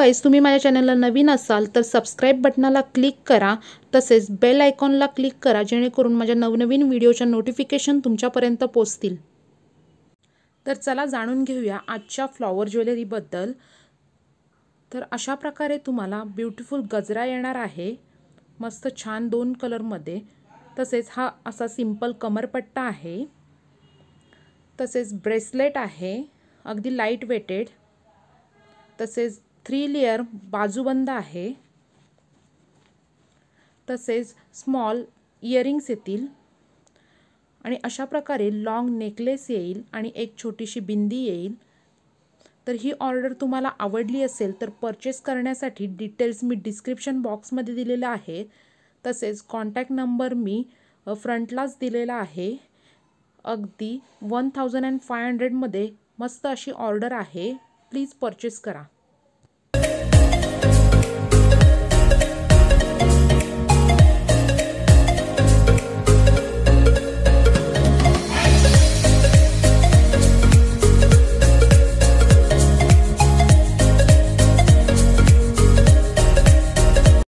Guys, तुम्ही माझ्या चॅनलला नवीन असाल तर सबस्क्राईब बटनाला क्लिक करा, तसेच बेल आयकॉनला क्लिक करा, जेणेकरून माझ्या नवनवीन व्हिडिओच्या नोटिफिकेशन तुमच्यापर्यंत पोहोचतील। तर चला जाणून घेऊया आजच्या फ्लॉवर ज्वेलरीबद्दल। तर अशा प्रकारे तुम्हाला ब्युटिफुल गजरा येणार आहे, मस्त छान 2 कलरमध्ये। तसेच हा असा सिंपल कमरपट्टा आहे, तसेच ब्रेसलेट आहे अगदी लाईट वेटेड, तसेच 3 लेयर बाजूबंद आहे, तसेच स्मॉल इयरिंग्स येतील आणि अशा प्रकारे लॉंग नेकलेस येईल आणि एक छोटीशी बिंदी येईल। तर ही ऑर्डर तुम्हाला आवडली असेल तर परचेस करण्यासाठी डिटेल्स मी डिस्क्रिप्शन बॉक्समध्ये दिलेले आहे, तसेच कॉन्टॅक्ट नंबर मी फ्रंटलाच दिलेला आहे। अगदी 1500 मध्ये मस्त अशी ऑर्डर आहे, प्लीज परचेस करा।